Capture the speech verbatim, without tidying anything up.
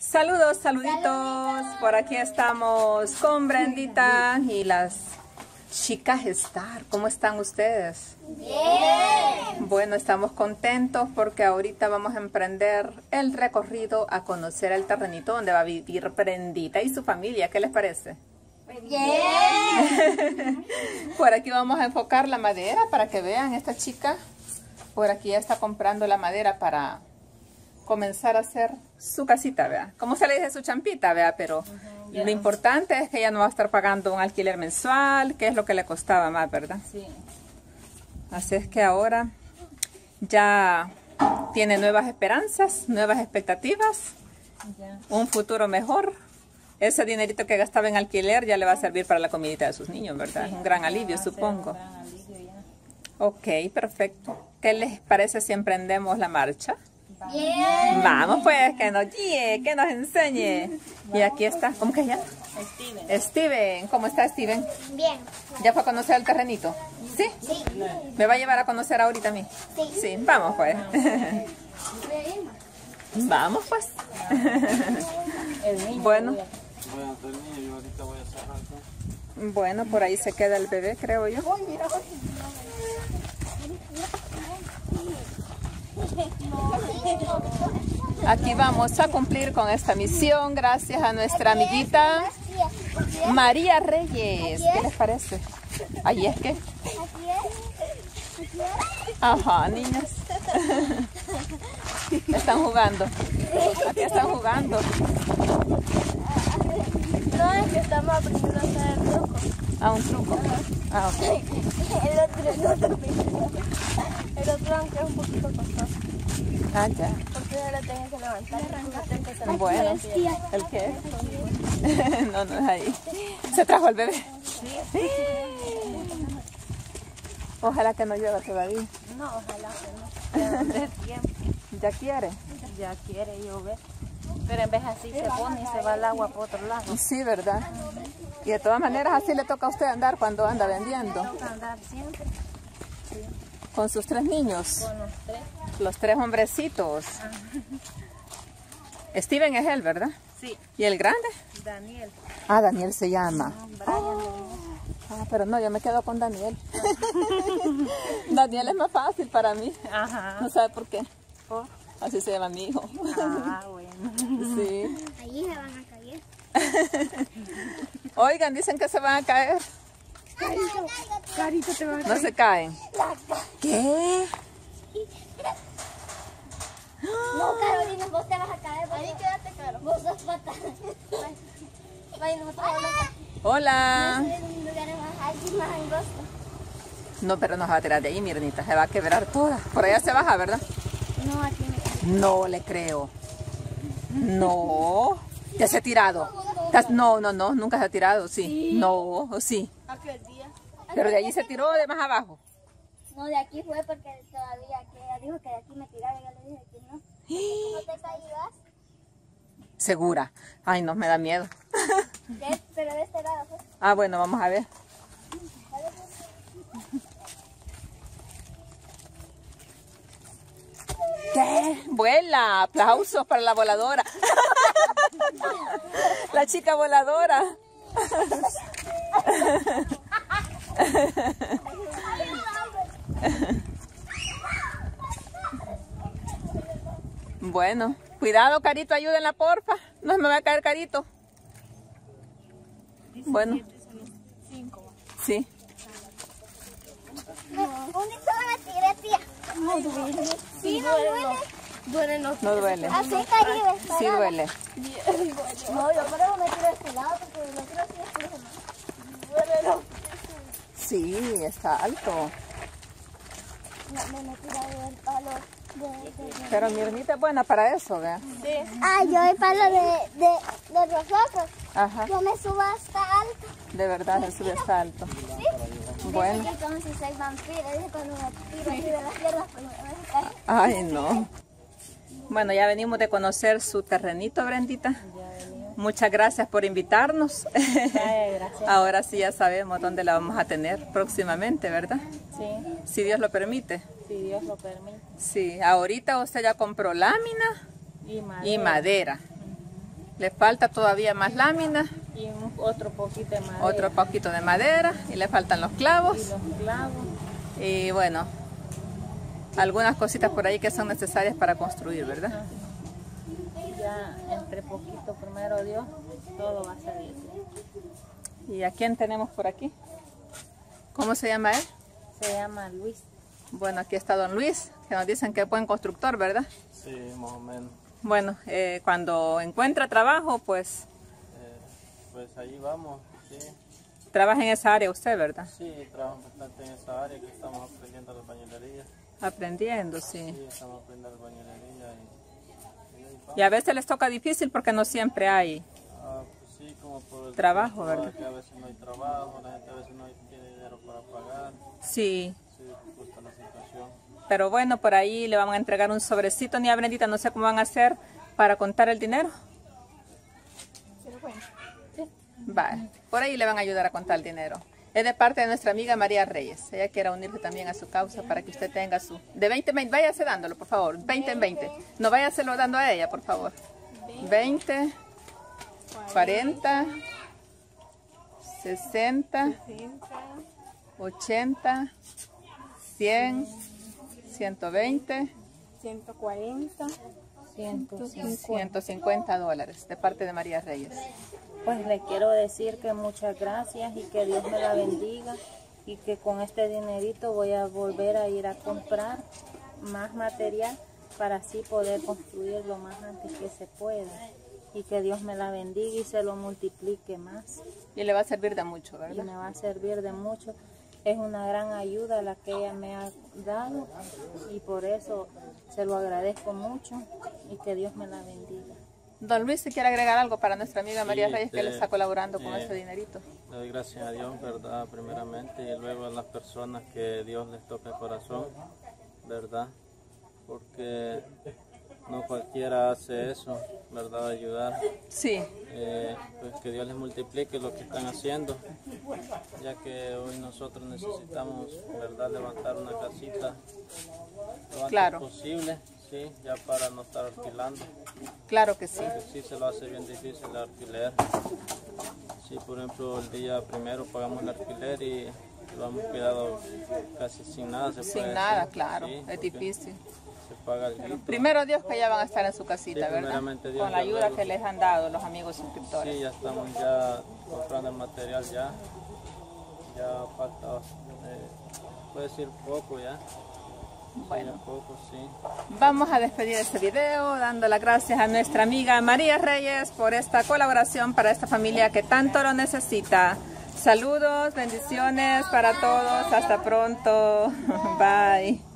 Saludos, saluditos. Saluditos. Por aquí estamos con Brendita y las chicas Star. ¿Cómo están ustedes? Bien. Bueno, estamos contentos porque ahorita vamos a emprender el recorrido a conocer el terrenito donde va a vivir Brendita y su familia. ¿Qué les parece? Bien. Por aquí vamos a enfocar la madera para que vean esta chica. Por aquí ya está comprando la madera para comenzar a hacer su casita, vea. Como se le dice, su champita, vea, pero uh-huh, lo importante es que ella no va a estar pagando un alquiler mensual, que es lo que le costaba más, ¿verdad? Sí. Así es que ahora ya tiene nuevas esperanzas, nuevas expectativas, ya. Un futuro mejor. Ese dinerito que gastaba en alquiler ya le va a servir para la comidita de sus niños, ¿verdad? Sí, un gran alivio, supongo. Un gran alivio ya. Ok, perfecto. ¿Qué les parece si emprendemos la marcha? Bien. Vamos pues, que nos guíe, que nos enseñe. Y aquí está, ¿cómo que se llama? Steven. Steven, ¿cómo está Steven? Bien. ¿Ya fue a conocer el terrenito? ¿Sí? Sí. ¿Me va a llevar a conocer ahorita a mí? Sí. Sí, vamos pues. Vamos pues. Bueno. Bueno, por ahí se queda el bebé, creo yo. Aquí vamos a cumplir con esta misión gracias a nuestra amiguita María Reyes. ¿Qué les parece? Ahí es que. Ajá, niñas. Están jugando. Aquí están jugando. No, es que estamos aprendiendo a hacer el truco. Ah, un truco. Ah, ok. El otro, el otro. El otro, aunque es un poquito costoso. Ah, ya. Porque ya la tengo que levantar. Bueno, ¿el qué? No, no es ahí. Se trajo el bebé. Ojalá que no llueva todavía. No, ojalá que no. Ya, tiempo. ¿Ya quiere? Ya quiere llover. Pero en vez así se pone y se va el agua por otro lado. Sí, ¿verdad? Y de todas maneras así le toca a usted andar cuando anda vendiendo. Me toca andar siempre. Sí. ¿Con sus tres niños? Con los tres. Los tres hombrecitos. Ajá. Steven es él, ¿verdad? Sí. ¿Y el grande? Daniel. Ah, Daniel se llama. No, oh. Ah, pero no, yo me quedo con Daniel. Daniel es más fácil para mí. Ajá. ¿No sabe por qué? ¿Por? Así se llama mi hijo. Ah, bueno. Sí. Allí se van a caer. Oigan, dicen que se van a caer. Carito, Carito te va a caer. No se caen. ¿Qué? No, Carolina, vos te vas a caer. Ahí quédate, Caro. Vos dos patas. Vaya, nosotros vamos a caer. Hola. No sé, en un lugar más, más angosto. No, pero nos va a tirar de ahí, Mirnita. Se va a quebrar toda. Por allá se baja, ¿verdad? No, aquí me... No le creo. No. ¿Ya se ha tirado? No, no, no. Nunca se ha tirado, sí. sí. No, o sí. Aquel día. Pero de allí se tiró de más abajo. No, de aquí fue porque todavía que ella dijo que de aquí me tiraba y yo le dije que no. ¿No te caías? ¿Segura? Ay, no, me da miedo. ¿Qué? Pero de este lado pues. Ah, bueno, vamos a ver. ¿Qué? Vuela. Aplausos para la voladora. La chica voladora. Bueno, cuidado, Carito, ayúdenla, porfa. No se me va a caer, Carito. Bueno. Sí. ¿Dónde está la tigre, tía? No duele. Sí, no duele. Duele, no. No duele. Así, Caribe. Sí duele. No, yo por eso me tiro de este lado porque el otro sí es frío. Duele, no. Sí, está alto. No, me tiro del palo. De, de, de. Pero mi ermita es buena para eso, ¿verdad? Sí. Ah, yo el palo de, de, de los otros. Ajá. Yo me subo hasta alto. De verdad, se sube hasta alto. Sí. Bueno. Dice que entonces soy vampiro. Dice cuando me tiro así de las piernas, pues me cae. Ay, no. Bueno, ya venimos de conocer su terrenito, Brendita. Muchas gracias por invitarnos. Ay, gracias. Ahora sí ya sabemos dónde la vamos a tener próximamente, ¿verdad? Sí. Si Dios lo permite. Si Dios lo permite. Sí, ahorita usted ya compró lámina y madera. Y madera. Le falta todavía más lámina. Y un, otro poquito de madera. Otro poquito de madera. Y le faltan los clavos. Y los clavos. Y bueno, algunas cositas por ahí que son necesarias para construir, ¿verdad? Ajá. Ya entre poquito, primero Dios, todo va a salir. ¿Y a quién tenemos por aquí? ¿Cómo se llama él? Se llama Luis. Bueno, aquí está don Luis, que nos dicen que es buen constructor, ¿verdad? Sí, más o menos. Bueno, eh, cuando encuentra trabajo, pues... Eh, pues ahí vamos, sí. Trabaja en esa área usted, ¿verdad? Sí, trabajo bastante en esa área que estamos aprendiendo la bañilería. Aprendiendo, sí. Sí, estamos aprendiendo la bañilería y, y ahí vamos. Y a veces les toca difícil porque no siempre hay Ah, pues sí, como por el trabajo, tiempo, ¿verdad? que a veces no hay trabajo, la gente a veces no tiene dinero para pagar. Sí. Sí, gusta la situación. Pero bueno, por ahí le van a entregar un sobrecito, ni a Brendita, no sé cómo van a hacer para contar el dinero. Vale, por ahí le van a ayudar a contar el dinero. Es de parte de nuestra amiga María Reyes. Ella quiere unirse también a su causa para que usted tenga su... De veinte en veinte, váyase dándolo, por favor. veinte en veinte. No váyaselo dando a ella, por favor. veinte, cuarenta, sesenta, ochenta, cien, ciento veinte, ciento cuarenta, ciento cincuenta. ciento cincuenta dólares de parte de María Reyes. Pues le quiero decir que muchas gracias y que Dios me la bendiga y que con este dinerito voy a volver a ir a comprar más material para así poder construir lo más antes que se pueda. Y que Dios me la bendiga y se lo multiplique más. Y le va a servir de mucho, Y ¿verdad? me va a servir de mucho. Es una gran ayuda la que ella me ha dado y por eso se lo agradezco mucho y que Dios me la bendiga. Don Luis, ¿se quiere agregar algo para nuestra amiga María Sí, Reyes que este, le está colaborando con eh, este dinerito? Le doy gracias a Dios, ¿verdad? Primeramente, y luego a las personas que Dios les toca el corazón, ¿verdad? Porque no cualquiera hace eso, ¿verdad? Ayudar. Sí, Eh, pues que Dios les multiplique lo que están haciendo, ya que hoy nosotros necesitamos, ¿verdad? Levantar una casita lo antes Claro. posible, sí, ya para no estar alquilando. claro que sí. Porque sí se lo hace bien difícil el alquiler. Sí, por ejemplo, el día primero pagamos el alquiler y lo hemos quedado casi sin nada. Se Sin puede nada, decir. claro, Sí, es porque difícil. Se paga el grito. Primero Dios que ya van a estar en su casita, Sí, ¿verdad? primeramente Dios, Con la ya ayuda luego. que les han dado los amigos suscriptores. Sí, ya estamos ya comprando el material ya. Ya falta, eh, puede decir poco ya. Bueno. Sí, ya poco, sí. Vamos a despedir este video dando las gracias a nuestra amiga María Reyes por esta colaboración para esta familia que tanto lo necesita. Saludos, bendiciones para todos, hasta pronto, bye.